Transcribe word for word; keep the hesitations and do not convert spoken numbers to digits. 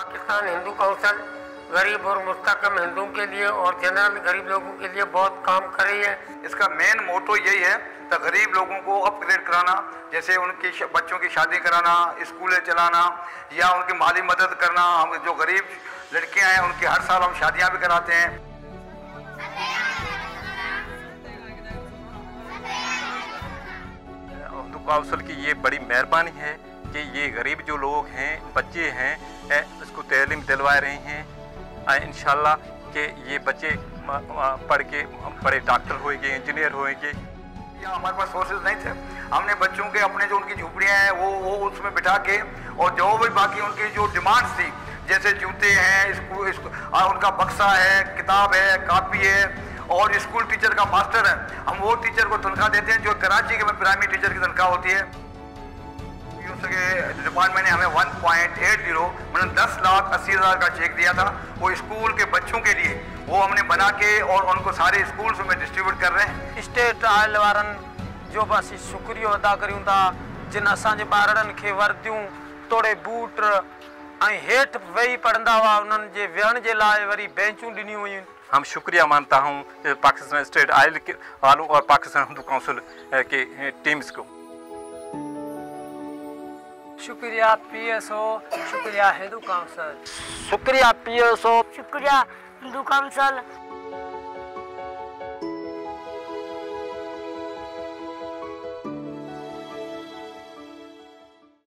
Pakistan Hindu council गरीब और मुस्तकम हिंदुओं के लिए और जनरल गरीब लोगों के लिए बहुत काम कर रही है। इसका मेन मोटो यही है तो गरीब लोगों को अपग्रेड कराना, जैसे उनकी बच्चों की शादी कराना, स्कूलें चलाना या उनकी माली मदद करना। हम जो गरीब लड़कियां हैं उनकी हर साल हम शादियां भी कराते हैं। हिंदू काउंसिल की ये बड़ी मेहरबानी है कि ये गरीब जो लोग हैं, बच्चे हैं, इसको तालीम दिलवा रहे हैं। इंशाल्लाह कि ये बच्चे पढ़ के बड़े डॉक्टर होंगे, इंजीनियर होंगे। या हमारे पास सोर्सेज नहीं थे, हमने बच्चों के अपने जो उनकी झुपड़ियाँ हैं वो वो उसमें बिठा के और जो भी बाकी उनकी जो डिमांड्स थी, जैसे जूते हैं, स्कूल उनका बक्सा है, किताब है, कापी है और स्कूल टीचर का मास्टर है, हम वो टीचर को तनख्वाह देते हैं जो कराची के में प्राइमरी टीचर की तनख्वाह होती है। डिपार्टमेंट ने हमें वन पॉइंट एट जीरो मतलब दस लाख अस्सी हज़ार का चेक दिया था, वो स्कूल के बच्चों के लिए, वो हमने बना के और उनको सारे स्कूल्स में डिस्ट्रीब्यूट कर रहे हैं। स्टेट आयल वारनि जो बस शुक्रिया अदा करूं था जिन असांजे ॿारनि खे वर्दियूं, तोड़े बूट ऐं हेठि वेही पढ़ंदा हुआ, उन्हनि जे विहण जे लाइ वरी बेंचूं ॾिनियूं हुयूं। हम शुक्रिया मानता हूँ पाकिस्तान स्टेट आयल वालों और पाकिस्तान हिंदू काउंसिल के टीम्स को। शुक्रिया पी एस ओ, शुक्रिया हिंदू काउंसिल, शुक्रिया पी एस ओ, शुक्रिया हिंदू काउंसिल।